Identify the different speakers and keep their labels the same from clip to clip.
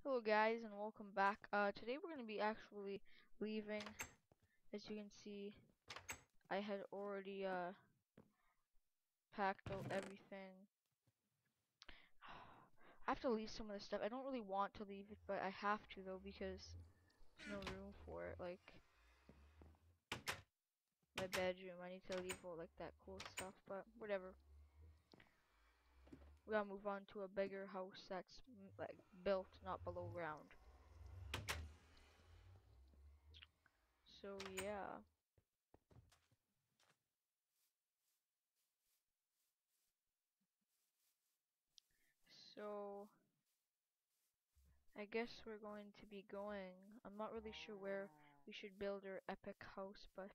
Speaker 1: Hello guys and welcome back. Today we're gonna be actually leaving. As you can see, I had already packed out everything. I have to leave some of the stuff. I don't really want to leave it, but I have to though because there's no room for it. Like my bedroom, I need to leave all like that cool stuff, but whatever. We gotta move on to a bigger house that's like built, not below ground. So yeah. So I guess we're going to be going. I'm not really sure where we should build our epic house, but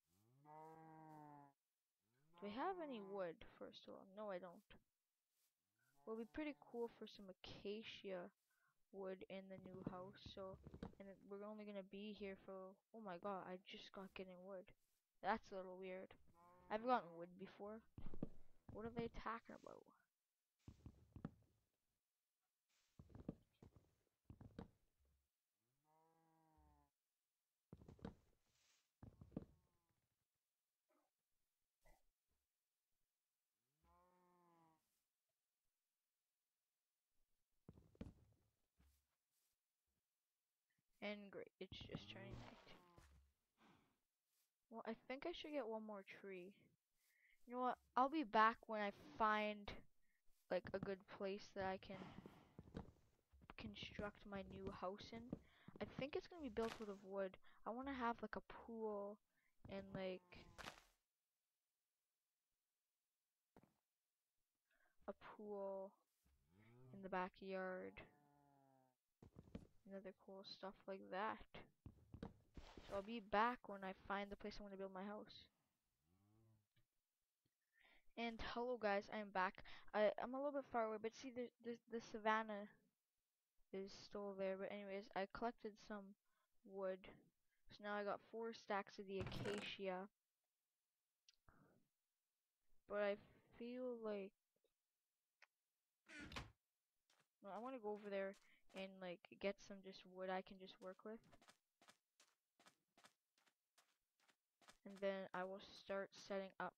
Speaker 1: do we have any wood, first of all? No, I don't. Well, it'd be pretty cool for some acacia wood in the new house, so, and we're only gonna be here for, oh my god, I just got getting wood. That's a little weird. I've gotten wood before. What are they talking about? And great, it's just turning night. Well, I think I should get one more tree. You know what? I'll be back when I find like a good place that I can construct my new house in. I think it's gonna be built out of wood. I want to have like a pool and like a pool in the backyard and other cool stuff like that. So I'll be back when I find the place I want to build my house. And hello guys, I'm back. I'm a little bit far away, but see the savannah is still there. But anyways, I collected some wood. So now I got 4 stacks of the acacia. But I feel like no, I want to go over there and like get some just wood I can just work with. And then I will start setting up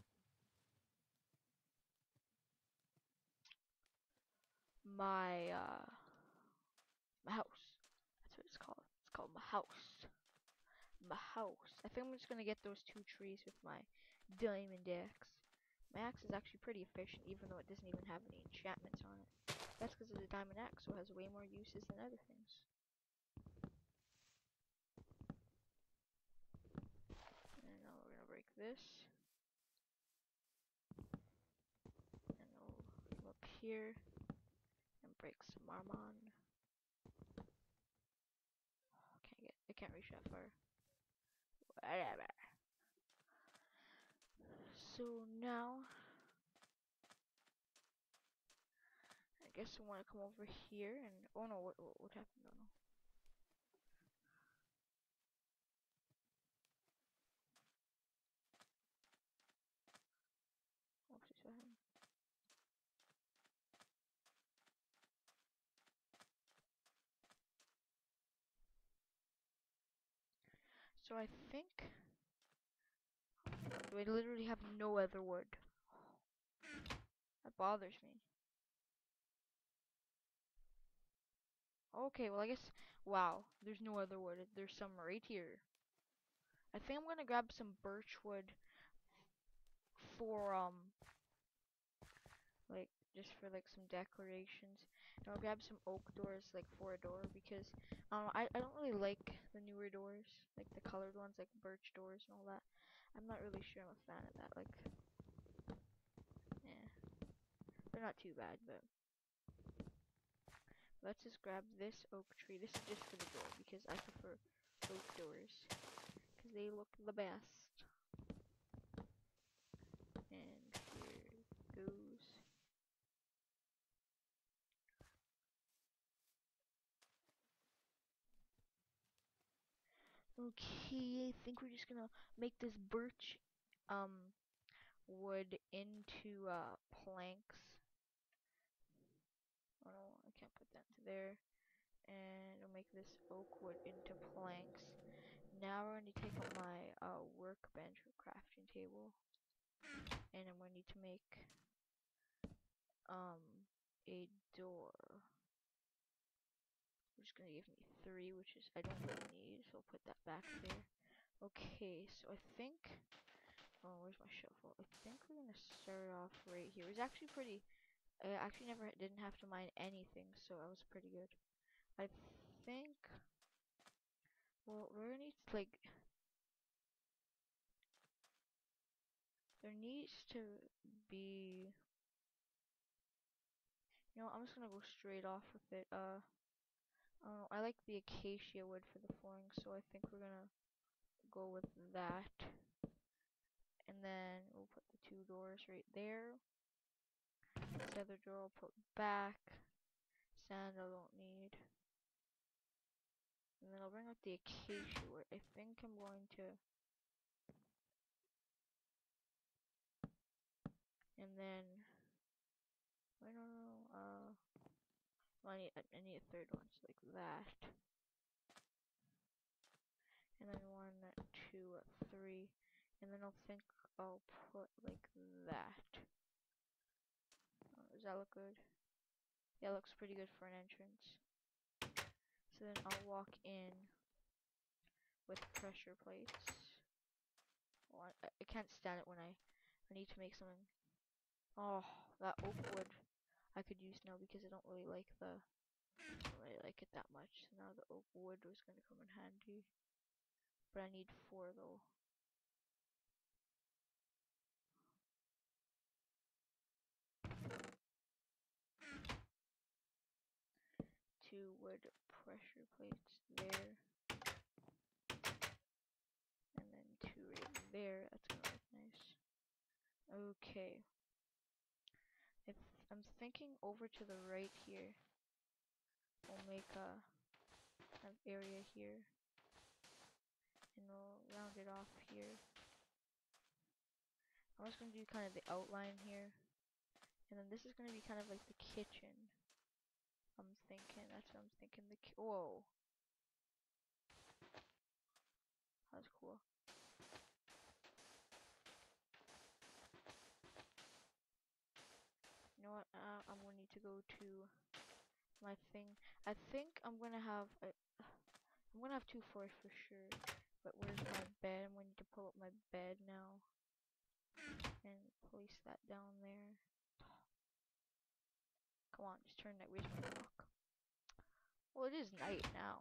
Speaker 1: my my house. That's what it's called. It's called my house. My house. I think I'm just gonna get those 2 trees with my diamond axe. My axe is actually pretty efficient, even though it doesn't even have any enchantments on it. That's because it's a diamond axe, so it has way more uses than other things. And now we're gonna break this. And we'll come up here and break some marmon. I can't reach that far. Whatever. So now I guess I want to come over here and oh no, what happened? Oh no. Oopsies, what happened? So I think I literally have no other wood. That bothers me. Okay, well I guess wow, there's no other wood. There's some right here. I think I'm gonna grab some birch wood for like just for like some decorations. And I'll grab some oak doors like for a door because I don't really like the newer doors, like the colored ones like birch doors and all that. I'm not really sure I'm a fan of that. Like yeah, they're not too bad, but let's just grab this oak tree. This is just for the door because I prefer oak doors because they look the best. And here goes. Okay, I think we're just gonna make this birch wood into planks. Oh no, I can't put that into there. and I'll make this oak wood into planks. Now we're going to take up my workbench or crafting table, and I'm going to need to make a door, which is going to give me 3, which is I don't really need, so I'll put that back there. Okay, so I think, oh, where's my shovel? I think we're going to start off right here. It was actually pretty, I actually didn't have to mine anything, so that was pretty good. I think, well, we're gonna need like, there needs to be, you know, I'm just gonna go straight off with it. I don't know, I like the acacia wood for the flooring, so I think we're gonna go with that. And then we'll put the 2 doors right there. This other door I'll put back. Sand I don't need. And then I'll bring out the acacia wood. I think I'm going to, and then, I don't know, I need a 3rd one, so like that. And then 1, 2, 3, and then I'll think I'll put like that. Does that look good? Yeah, it looks pretty good for an entrance. So then I'll walk in with pressure plates. Oh, I can't stand it when I need to make something. Oh, that oak wood I could use now because I don't really like it that much. So now the oak wood was gonna come in handy. But I need 4 though. 2 wood pressure plates there. And then 2 right there. That's gonna look nice. Okay. I'm thinking over to the right here. We'll make a kind of area here. And we'll round it off here. I'm just gonna do kind of the outline here. And then this is gonna be kind of like the kitchen. I'm thinking, that's what I'm thinking. Whoa. That's cool. You know what? I'm gonna need to go to my thing. I think I'm gonna have 2 floors for sure. But where's my bed? I'm gonna need to pull up my bed now and place that down there. Come on, just turn that. Where's my clock? Well, it is night now.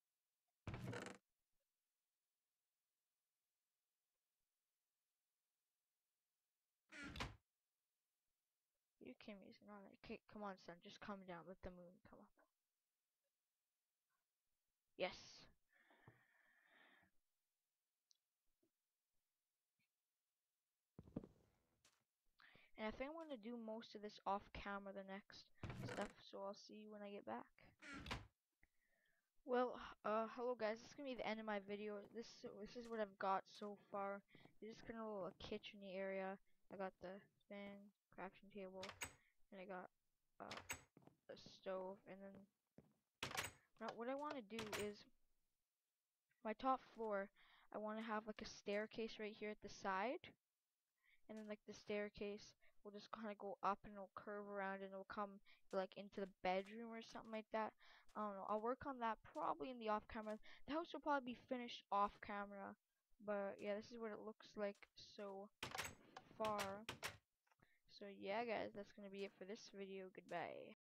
Speaker 1: You kidding me? It's not night. Okay, come on, son. Just come down. Let the moon come up. Yes. And I think I'm gonna do most of this off camera, the next stuff, so I'll see you when I get back. Well, hello guys, this is gonna be the end of my video. This is what I've got so far. This is kind of a little kitcheny area. I got the fan, crafting table, and I got a stove, and then now what I want to do is my top floor. I want to have like a staircase right here at the side, and then like the staircase will just kind of go up and it'll curve around and it'll come like into the bedroom or something like that. I don't know. I'll work on that probably in the off camera. The house will probably be finished off camera. But yeah, this is what it looks like so far. So yeah guys, that's gonna be it for this video. Goodbye.